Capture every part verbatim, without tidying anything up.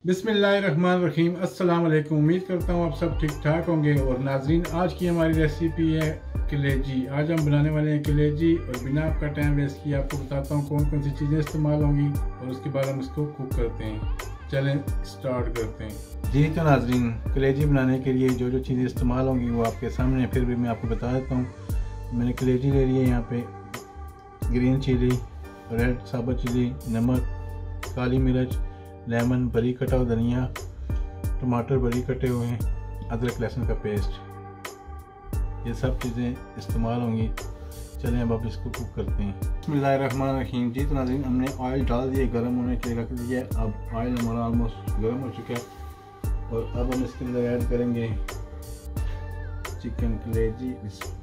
बिस्मिल्लाहिर्रहमानिर्रहीम। अस्सलाम वालेकुम। उम्मीद करता हूँ आप सब ठीक ठाक होंगे। और नाजरीन, आज की हमारी रेसिपी है कलेजी। आज हम बनाने वाले हैं कलेजी और बिना आपका टाइम वेस्ट किए आपको बताता हूँ कौन कौन सी चीज़ें इस्तेमाल होंगी और उसके बाद हम इसको कुक करते हैं। चलें स्टार्ट करते हैं। जी तो नाजरीन, कलेजी बनाने के लिए जो जो चीज़ें इस्तेमाल होंगी वो आपके सामने है, फिर भी मैं आपको बता देता हूँ। मैंने कलेजी ले ली है, यहाँ पे ग्रीन चिली, रेड साबुत चिली, नमक, काली मिर्च, लेमन, बरी कटा हुआ धनिया, टमाटर बरी कटे हुए हैं, अदरक लहसुन का पेस्ट, ये सब चीज़ें इस्तेमाल होंगी। चलें अब आप इसको कुक करते हैं। बिस्मिल्लाहिर्रहमानिर्रहीम। जी तो नाज़रीन, हमने ऑयल डाल दिया, गर्म होने के लिए रख दिया। अब ऑयल हमारा ऑलमोस्ट गर्म हो चुका है और अब हम इसके अंदर ऐड करेंगे चिकन कलेजी।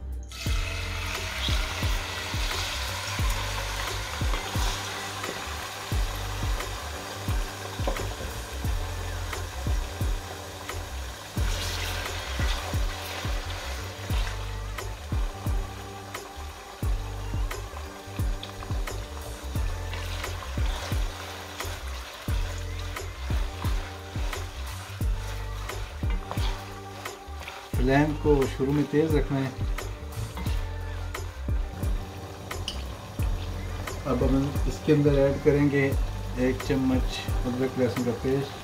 फ्लेम को शुरू में तेज़ रखना है। अब हम इसके अंदर ऐड करेंगे एक चम्मच अदरक लहसुन का पेस्ट,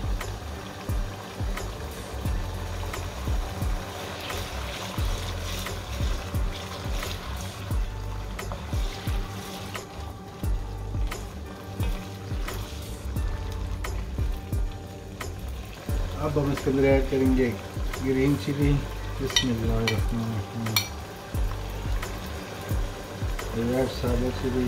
अब हम इसके अंदर ऐड करेंगे ग्रीन चिली, बिस्मिल्लाहिर्रहमानिर्रहीम, रेड साबुत चिली,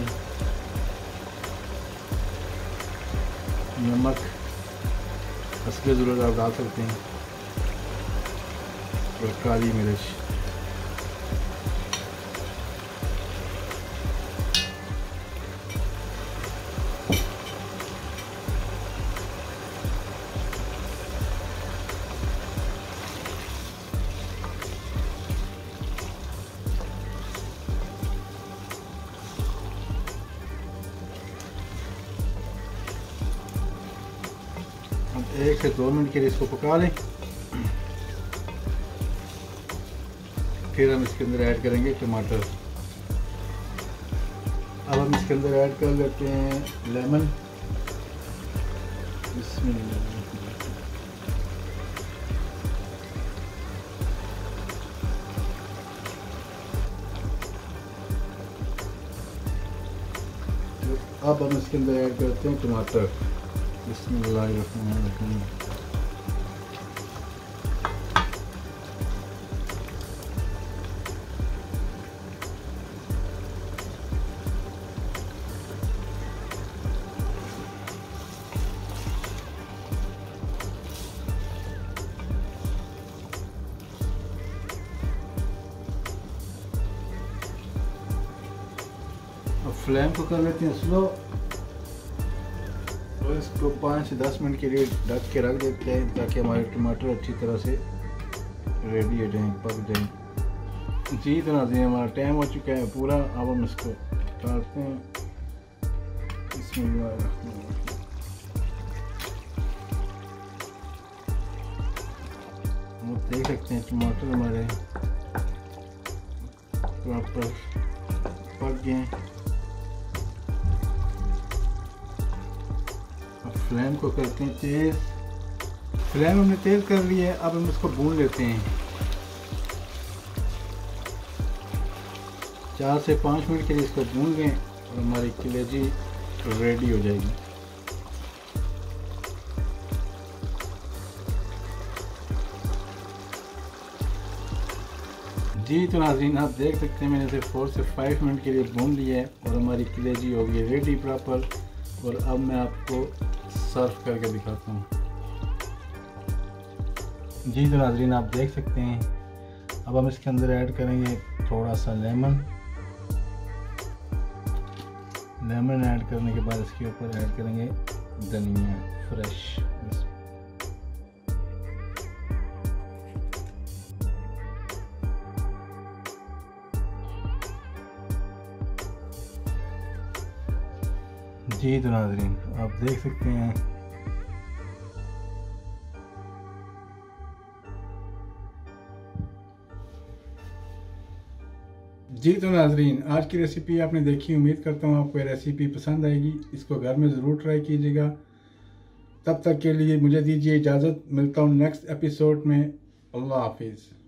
नमक हस्बे ज़रूरत आप डाल सकते हैं, और काली मिर्च। एक से दो मिनट के लिए इसको पका लें। फिर हम इसके अंदर ऐड करेंगे टमाटर। अब हम इसके अंदर ऐड कर लेते हैं लेमन। बिस्मिल्लाह। अब हम इसके अंदर ऐड करते हैं टमाटर। बिस्मिल्लाहिर्रहमानिर्रहीम। अब फ्लेम को कर लेते हैं स्लो और इसको पाँच से दस मिनट के लिए ढक के रख देते हैं ताकि हमारे टमाटर अच्छी तरह से रेडी हो जाएं, पक जाएं। जी तो नाज़रीन, हमारा टाइम हो चुका है पूरा। अब हम इसको डालते हैं। इसमें हम देख सकते हैं टमाटर हमारे प्रॉपर पक गए। फ्लेम को करते हैं तेज़। फ्लेम हमने तेज़ कर ली है। अब हम इसको भून लेते हैं। चार से पाँच मिनट के लिए इसको भून लें और हमारी कलेजी रेडी हो जाएगी। जी तो नाज़रीन, आप देख सकते हैं मैंने इसे फोर से फाइव मिनट के लिए भून लिया है और हमारी कलेजी हो गई रेडी प्रॉपर। और अब मैं आपको सर्व करके दिखाता हूँ। जी तो नाज़रीन, आप देख सकते हैं। अब हम इसके अंदर ऐड करेंगे थोड़ा सा लेमन। लेमन ऐड करने के बाद इसके ऊपर ऐड करेंगे धनिया फ्रेश। जी तो नाज़रीन, आप देख सकते हैं जी तो नाजरीन, आज की रेसिपी आपने देखी, उम्मीद करता हूँ आपको ये रेसिपी पसंद आएगी। इसको घर में ज़रूर ट्राई कीजिएगा। तब तक के लिए मुझे दीजिए इजाज़त, मिलता हूँ नेक्स्ट एपिसोड में। अल्लाह हाफिज़।